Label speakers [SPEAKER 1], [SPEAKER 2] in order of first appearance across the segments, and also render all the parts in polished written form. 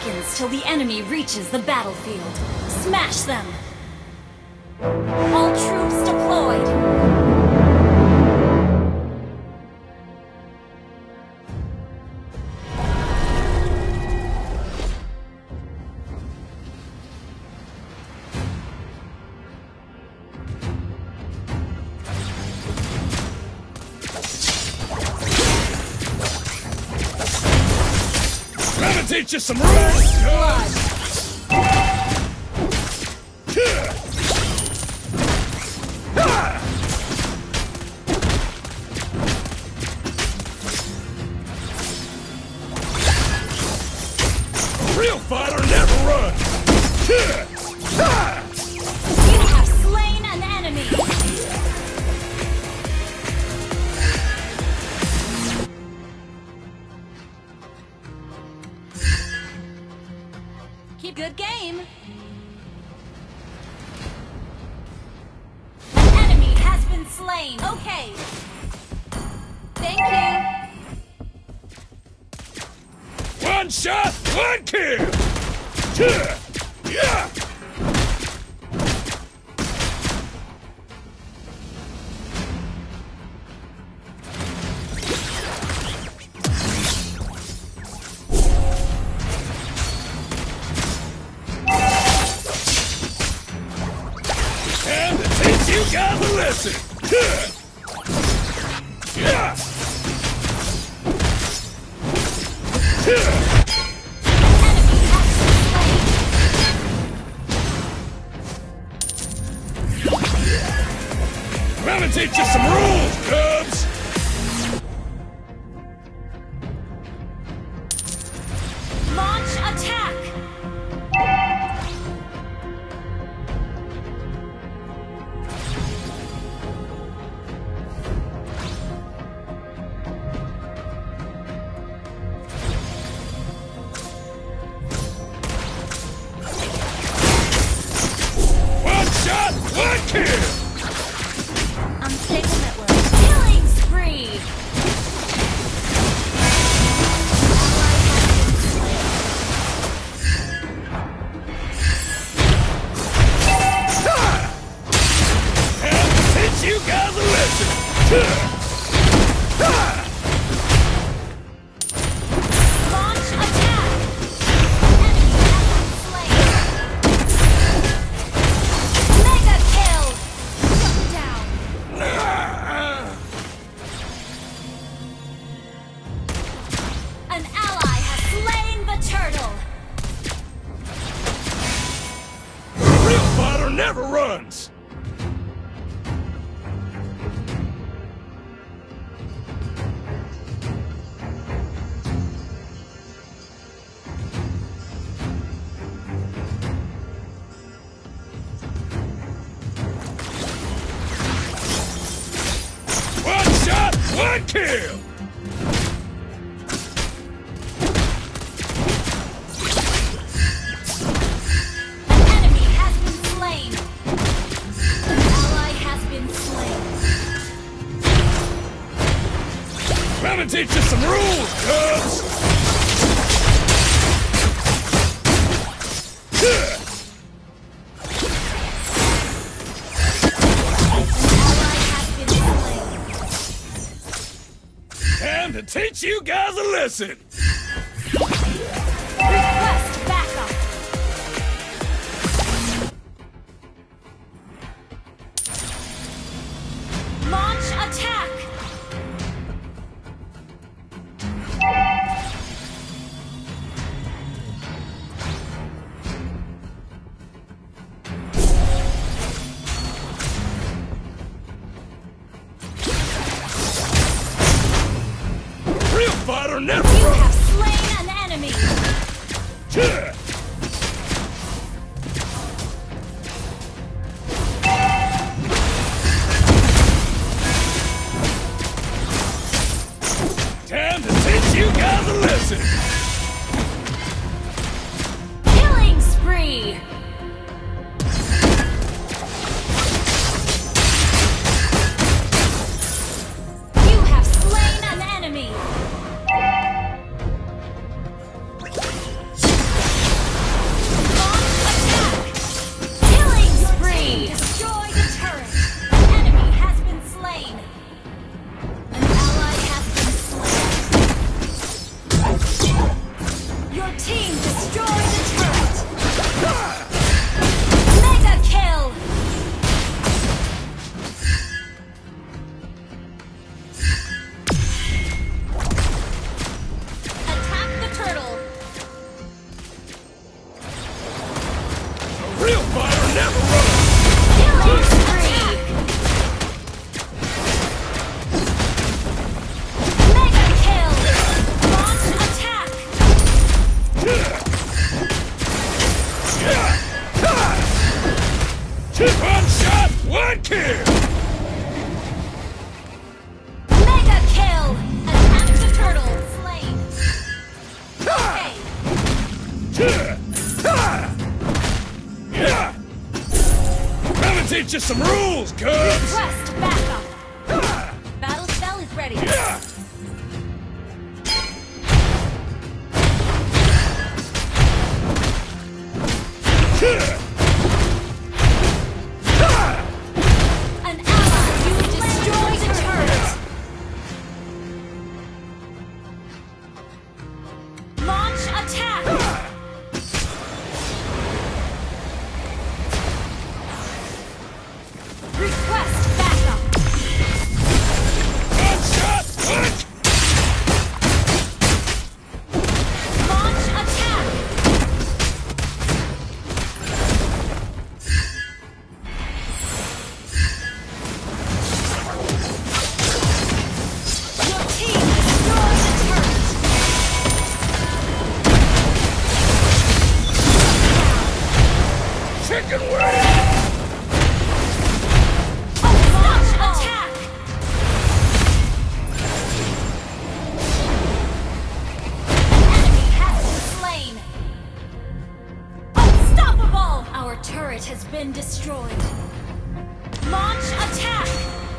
[SPEAKER 1] seconds till the enemy reaches the battlefield. Smash them! All troops deployed!
[SPEAKER 2] Teach you some rules!
[SPEAKER 1] Blood!
[SPEAKER 2] A real fighter never runs!
[SPEAKER 1] You have slain an enemy! Keep good game. An enemy has been slain. Okay. Thank you.
[SPEAKER 2] One shot, one kill! Yeah! You got the lesson! Yeah! I'm gonna teach you some rules, Cubs!
[SPEAKER 1] Launch attack!
[SPEAKER 2] One kill!
[SPEAKER 1] Unstable network. Killing spree!
[SPEAKER 2] And teach you guys a lesson!
[SPEAKER 1] Launch attack! Enemy has been slain! Mega kill! Shut down! An ally has slain the turtle!
[SPEAKER 2] A real fighter never runs! One shot, one kill!
[SPEAKER 1] An enemy has been slain! An ally has been slain!
[SPEAKER 2] I'm gonna teach you some rules, Cubs! Time to teach you guys a lesson!
[SPEAKER 1] Request backup! Launch attack!
[SPEAKER 2] Real fighter never
[SPEAKER 1] You
[SPEAKER 2] runs! real fighter never runs!
[SPEAKER 1] Killing spree! Mega kill! Launch attack!
[SPEAKER 2] One shot, one kill!
[SPEAKER 1] Mega kill! Attack the turtle! Slain! Okay!
[SPEAKER 2] Gonna teach you some rules, cubs!
[SPEAKER 1] Request backup! Battle spell is ready! An ally! You destroy the turret! Launch attack! Request backup!
[SPEAKER 2] One shot, one!
[SPEAKER 1] Launch attack! Your team destroyed the turret!
[SPEAKER 2] Chicken wing!
[SPEAKER 1] Launch attack! Enemy has been slain! Unstoppable! Our turret has been destroyed. Launch attack!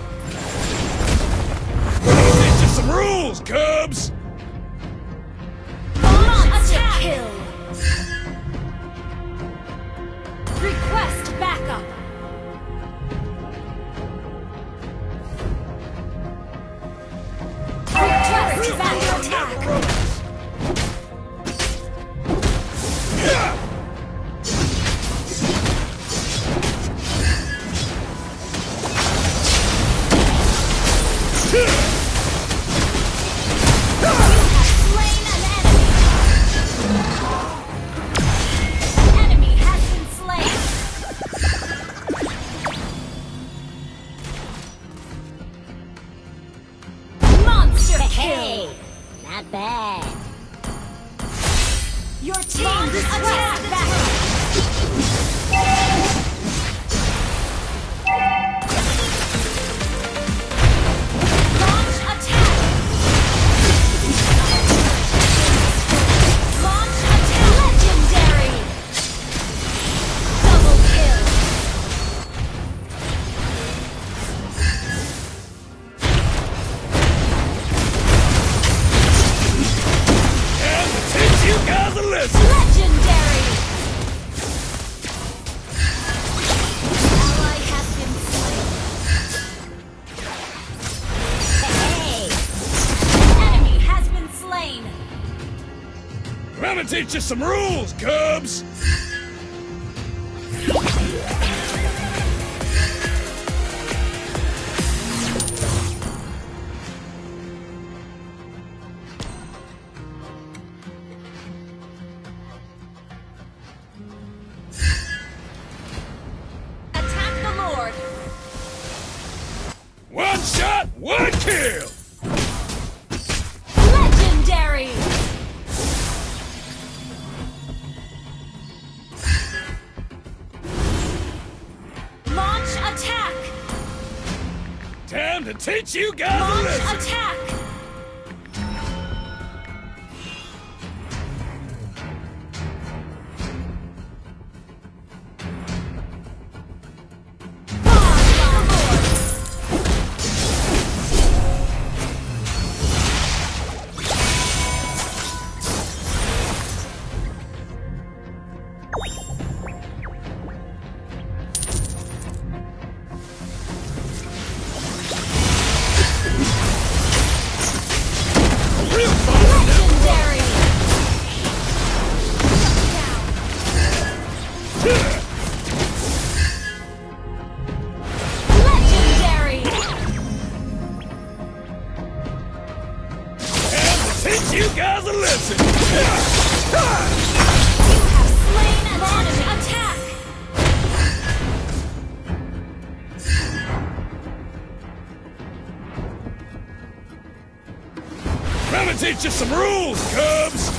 [SPEAKER 2] Gonna teach you some rules, cubs!
[SPEAKER 1] Launch attack! Kill! Request backup! Request
[SPEAKER 2] Real
[SPEAKER 1] backup
[SPEAKER 2] fighter
[SPEAKER 1] attack!
[SPEAKER 2] never runs!
[SPEAKER 1] Slain an enemy! Enemy has been slain! Monster kill!
[SPEAKER 3] Not bad.
[SPEAKER 1] Your team attack back! Launch attack! Launch attack! Legendary! Double kill!
[SPEAKER 2] And to teach you guys a lesson!
[SPEAKER 1] Legendary! Ally has been slain.
[SPEAKER 3] Hey,
[SPEAKER 1] Enemy has been slain.
[SPEAKER 2] Gonna teach you some rules, cubs!
[SPEAKER 1] Attack the Lord.
[SPEAKER 2] One shot, one kill!
[SPEAKER 1] Legendary! Launch attack!
[SPEAKER 2] Time to teach you guys a
[SPEAKER 1] Launch
[SPEAKER 2] lesson!
[SPEAKER 1] attack!
[SPEAKER 2] Real fighter never
[SPEAKER 1] Legendary! Legendary!
[SPEAKER 2] Time to teach you guys a lesson!
[SPEAKER 1] You have slain an enemy. Attack!
[SPEAKER 2] teach you some rules, Cubs!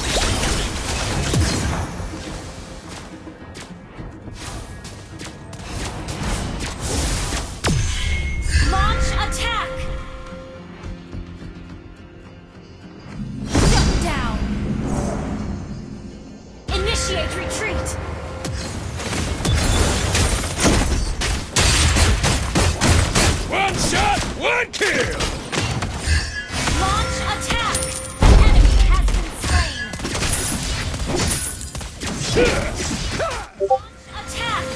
[SPEAKER 1] Launch attack! Shut down! Initiate retreat!
[SPEAKER 2] One shot, one kill!
[SPEAKER 1] Launch attack! Enemy has been slain! Launch attack!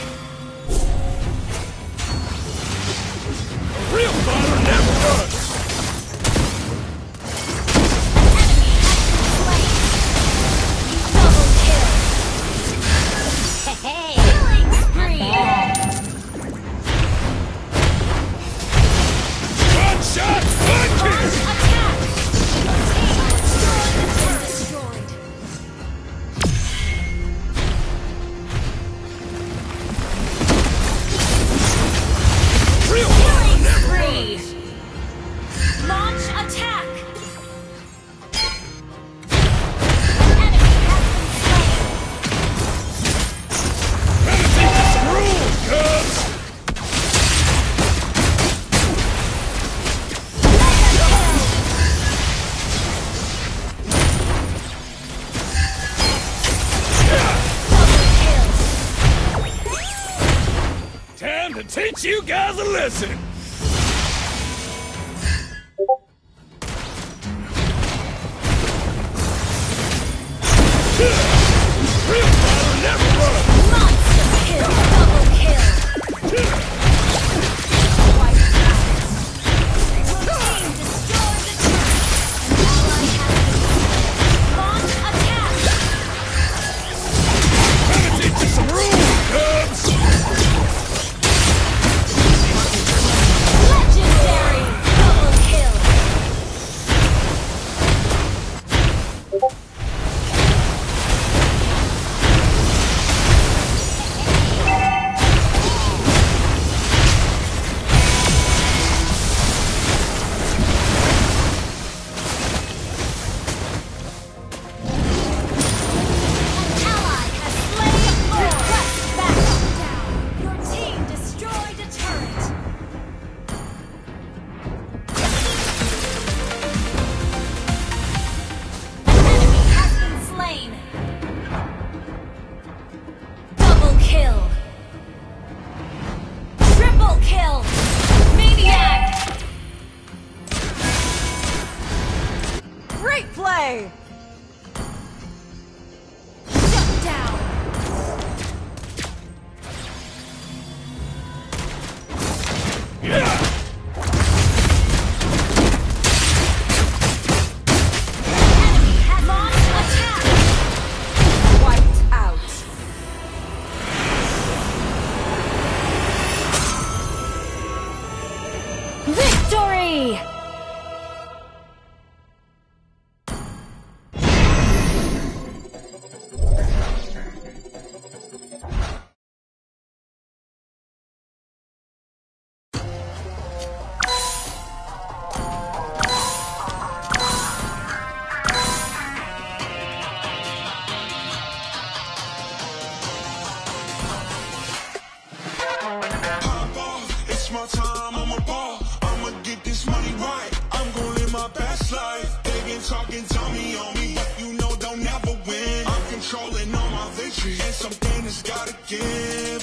[SPEAKER 2] A real fighter never runs!
[SPEAKER 1] Enemy has been slain! Double kill! Hey! Killing spree!
[SPEAKER 2] One shot, one
[SPEAKER 1] Launch
[SPEAKER 2] kill!
[SPEAKER 1] attack! Destroyed!
[SPEAKER 2] Real fighter
[SPEAKER 1] Killing
[SPEAKER 2] never
[SPEAKER 1] spree!
[SPEAKER 2] runs!
[SPEAKER 1] Launch attack! Enemy has been slain!
[SPEAKER 2] Better teach you some rules, Cubs! Time to teach you guys a lesson! Real fighter never runs!
[SPEAKER 1] Monster kill! Double kill! White out! Your team destroyed the turret! An ally has been slain! Launch attack!
[SPEAKER 2] Better teach you some rules, Cubs!
[SPEAKER 1] Legendary! Double kill! An ally has slain Lord! Request backup down! Your team destroyed a turret! Enemy has been slain! Double kill! Triple kill! Maniac!
[SPEAKER 3] Great play!
[SPEAKER 1] Shut down!
[SPEAKER 2] Yeah!
[SPEAKER 1] Enemy has launched attack!
[SPEAKER 3] Wiped out.
[SPEAKER 1] Victory!
[SPEAKER 4] It's my time, I'm a ball. I'ma get this money right. I'm gonna live my best life. They been talking, dummy on me, but you know they'll never win. I'm controlling all my victories, and something has gotta give.